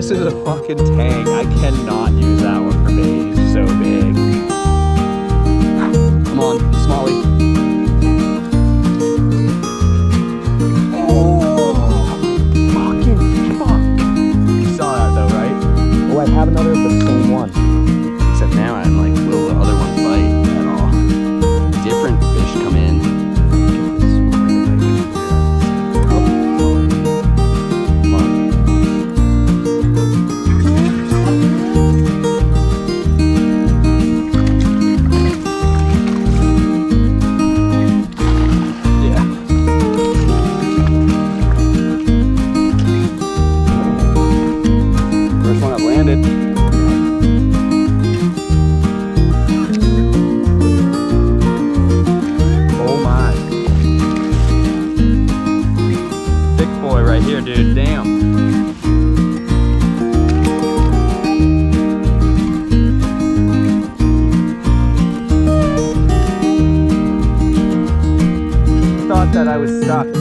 This is a fucking tang. I cannot use that one for bait. He's so big. Come on, Smallie. Oh, fucking fuck. You saw that though, right? Oh, I have another of the same one. Except now I'm like, will the other ones bite at all? Different fish come in. Here, dude, damn. Thought that I was stuck.